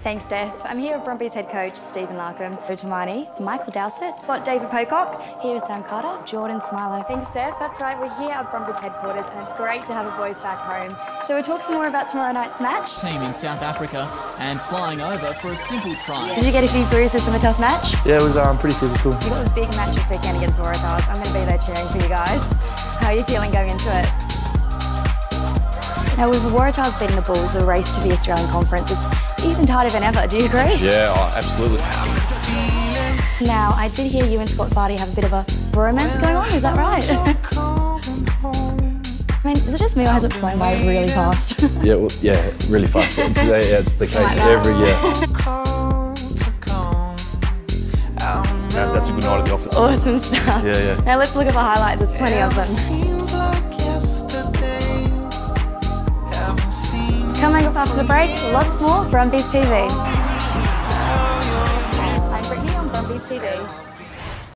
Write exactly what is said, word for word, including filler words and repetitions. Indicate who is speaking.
Speaker 1: Thanks, Steph. I'm here with Brumbies head coach Stephen Larkham, Utamani, Michael Dowsett, got David Pocock, here is Sam Carter, Jordan Smilo. Thanks, Steph. That's right, we're here at Brumbies headquarters and it's great to have the boys back home. So we'll talk some more about tomorrow night's match.
Speaker 2: Team in South Africa and flying over for a simple try.
Speaker 1: Did you get a few bruises from the tough match?
Speaker 3: Yeah, it was um, pretty physical.
Speaker 1: You got a big match this weekend against Waratahs. I'm going to be there cheering for you guys. How are you feeling going into it? Now, with the Waratahs beating the Bulls, the race to the Australian Conference is even tighter than ever. Do you agree?
Speaker 3: Yeah, oh, absolutely.
Speaker 1: Now, I did hear you and Scott Vardy have a bit of a romance going on. Is that right? I mean, is it just me or has it flown by really fast?
Speaker 3: yeah, well, yeah, really fast. It's, uh, yeah, it's the case
Speaker 1: like
Speaker 3: every year. That, that's a good night at the office.
Speaker 1: Awesome stuff.
Speaker 3: Yeah, yeah.
Speaker 1: Now let's look at the highlights. There's plenty of them. Coming up after the break, lots more Brumbies T V. I'm Brittany on Brumbies T V.